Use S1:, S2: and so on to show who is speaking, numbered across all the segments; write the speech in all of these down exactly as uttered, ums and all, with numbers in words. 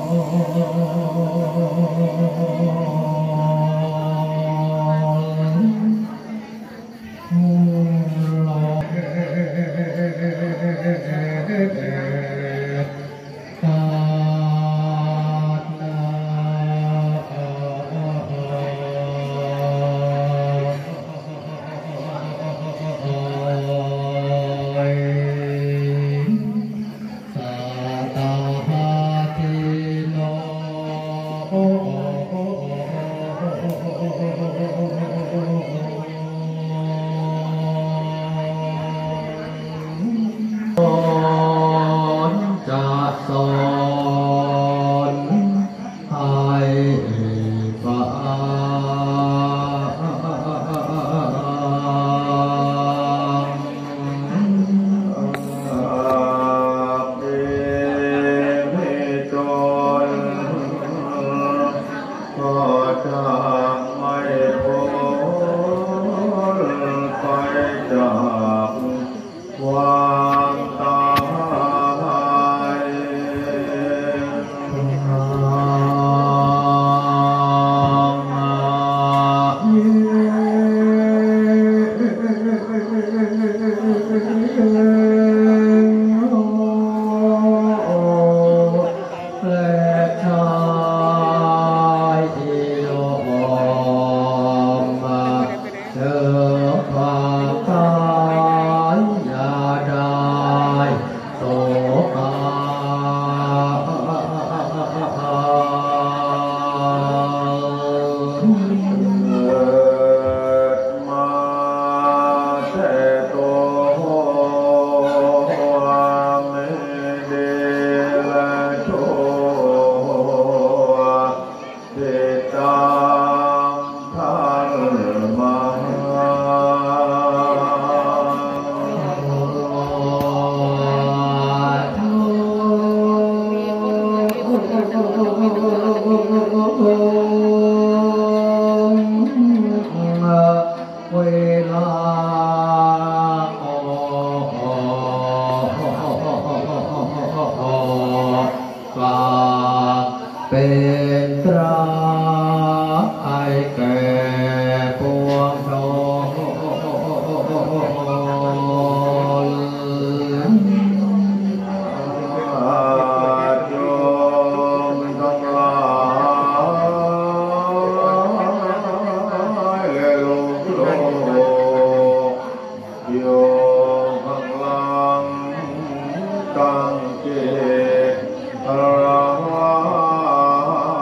S1: ตั้งเจตรา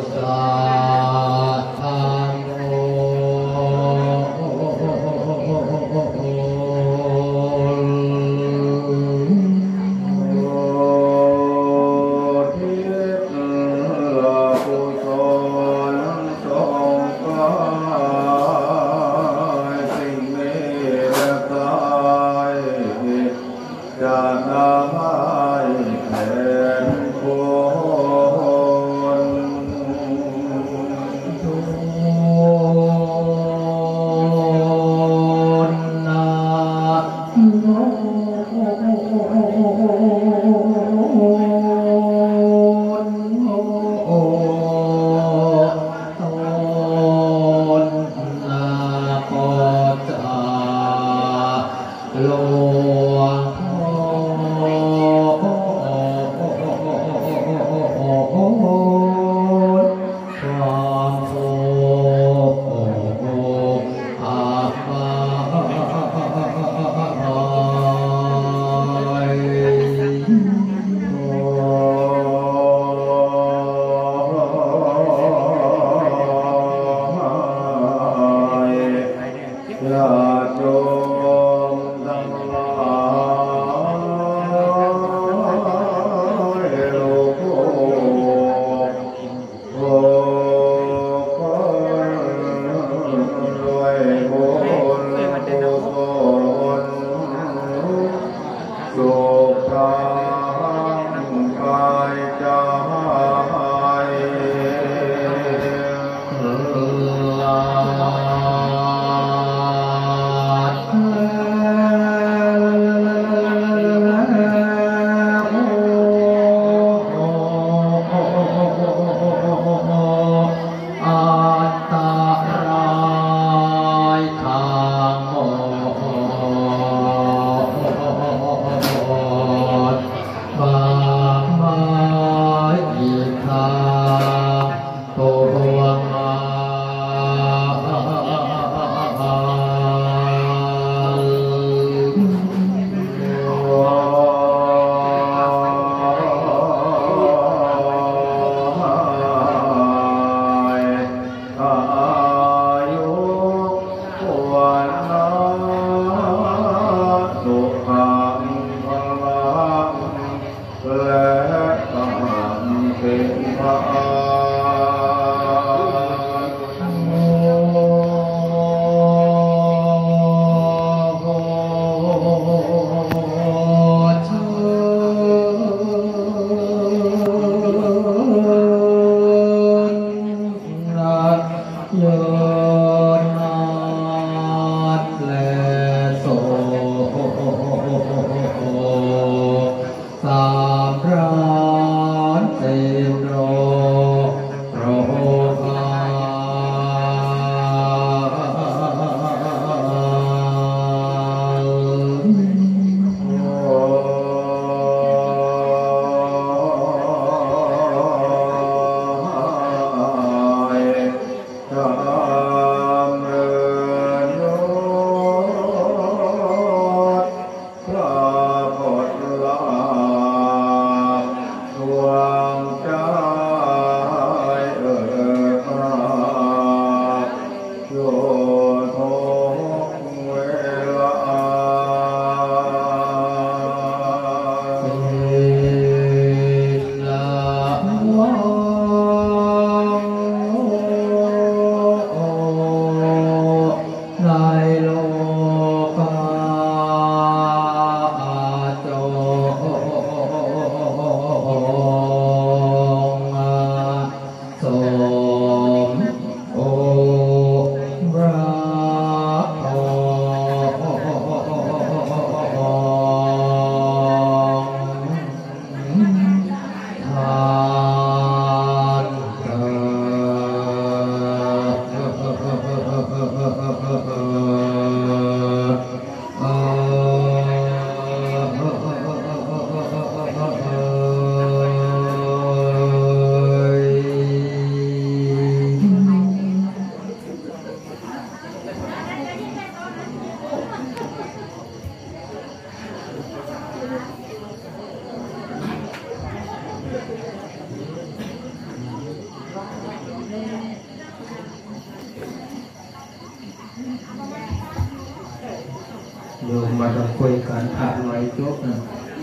S1: เมมาต้องคุยกันพระไว้จบนะ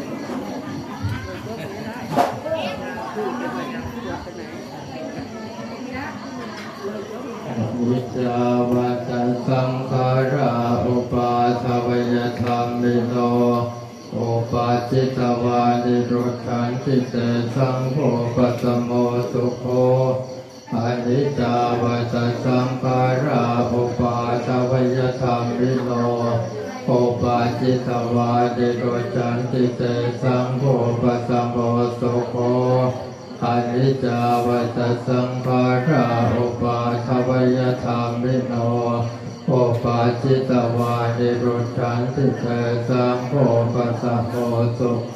S1: วิจาวาตสังขาราอุปาทวยธรรมิโนโอปาจิตวานิโรธันติเตสังโฆปัสสโมสุโขอนิจจาวาตสังขาราอุปาทวยธรรมิโนโอปาจิตวานิโรธันติเตสังโฆปัสสโมสุโขอนิจจาวาตสังขาราอุปาทวยธรรมิโนโอปาจิตวานิโรธันติเตสังโฆปัสสโมสุโข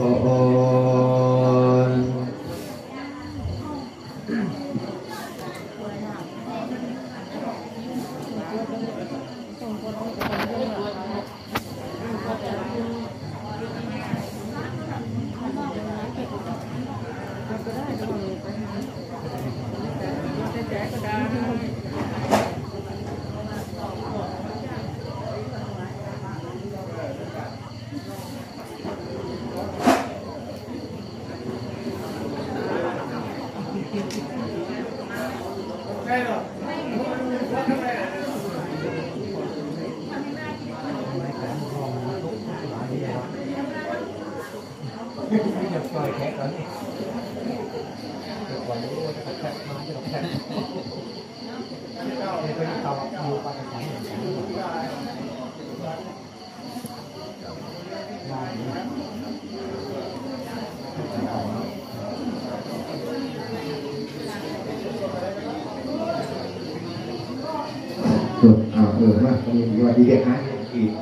S1: จุดอ่าเออมาตรงนี้ว่าดีเด็กนะอีก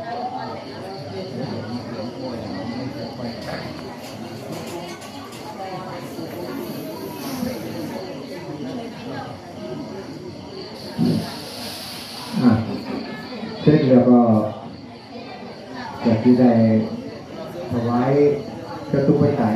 S1: อ่าเสร็จแล้วก็จะที่ได้ถวายกระตุ้นไปใส่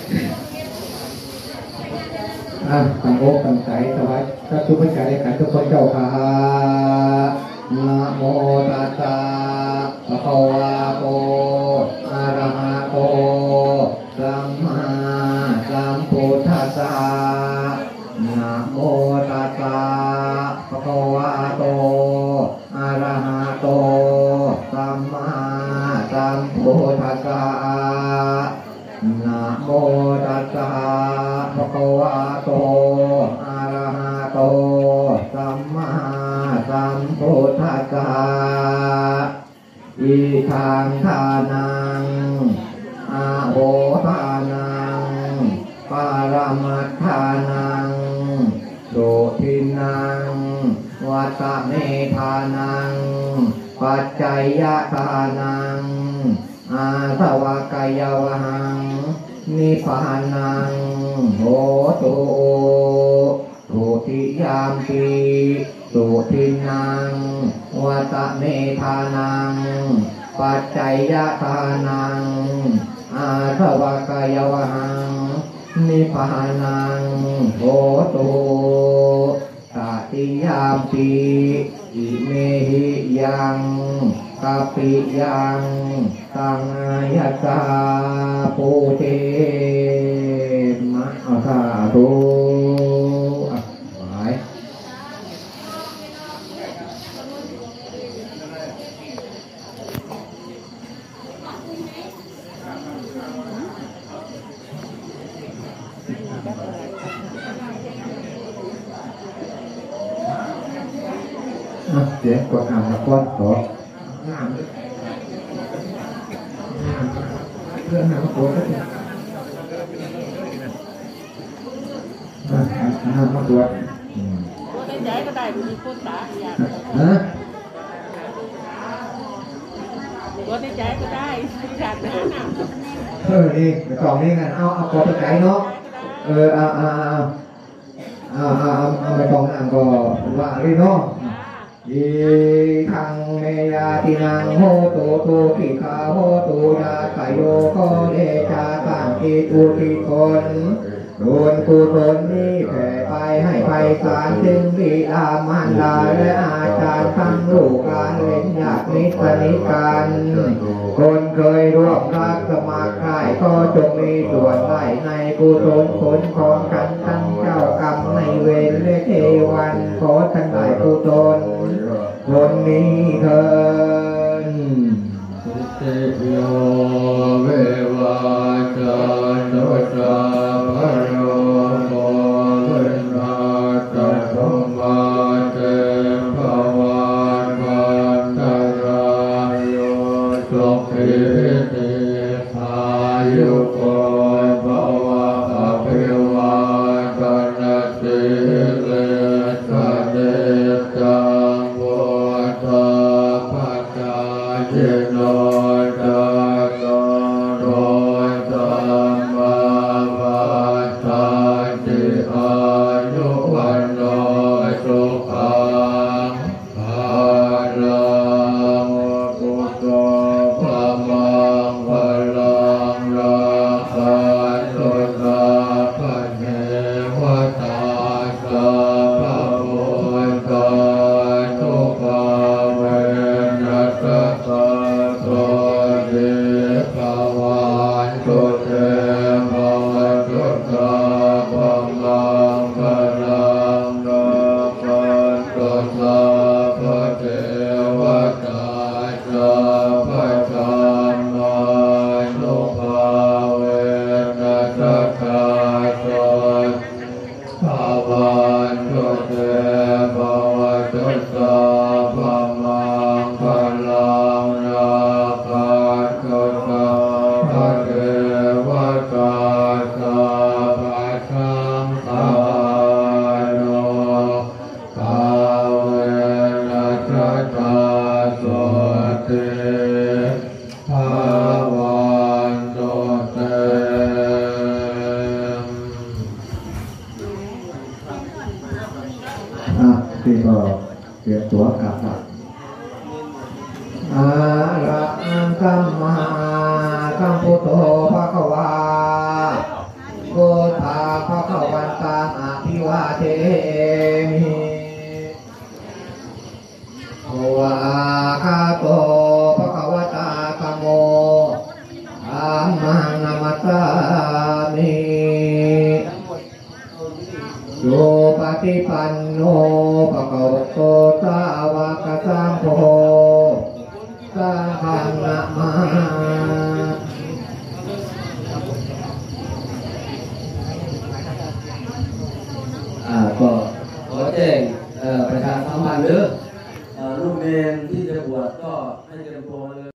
S1: อ่าตั้งอกตั้งใจถวายกระตุ้นไปใส่กันทุกคนเจ้าค่ะนะโมตัสสะภะคะวะโตอะระหะโตสัมมาสัมพุทธัสสะนะโมตัสสะภะคะวะโตอะระหะโตสัมมาสัมพุทธัสสะนะโมตัสสะภะคะวะโตอะระหะโตสัมมาสัมพุทธัสสะอิทังทานังอะโหทานังปารมัตถานังโสทินังวัตเมธานังปัจจัยยทานังอาสวะกายวหังนิพพานังโหตุทุติยามปีสุทินังวัตเมธานังปัจจัยยทานังอาสวะกายวหังนิพพานังโหตุตติยามปีอิเมหิยังกัปปิยังตังอายตาปูเตมะอาสาธุเดี๋ยวกดอ่านมาก่อนต่อเพื่อนหาตัวก็ได้อ่านมาตัวในใจก็ได้มีคนตาอย่างฮะตัวในใจก็ได้อยากได้หนักเออนี่กล่องนี้กันเอาเอาตัวไปใจเนาะเออเอาเอาเอาเอาเอาไปกล่องนั้นก็ว่าเลยเนาะยิทังเมยาตินังโหตุตุขิขะโหตุยาไกโยโคเดชาตังอิตุติคนบุญกุศลนี้แผ่ไปให้ไปสารถึงบิดามารดาและอาจารย์ทั้งลูกหลานเล่นญาติมิตรสนิทกันคนเคยร่วมรักสมัครใคร่ก็จงมีส่วนได้ในกุศลผลของกันทั้งเจ้ากรรมในเวรและเทวันขอทั้งหลายกุศลคนนี้เถิดเตโยเววาจานุสาภโรโมวินาศสมมาเตภวันวันตรายโยสุขิติอายุโกภวะอภิวาทนาสิริสเดจังวุฒาปัจจายโนที่ก็เก็บตัวกลับอาระหังสัมมาสัมพุทโธภควาโกธาภควันตังอภิวาเทมิโอวาคาโตภควตาธัมโมธัมมังนัมมัสสามิโยปฏิปันโนภะคะวะโตสาวกสังโฆ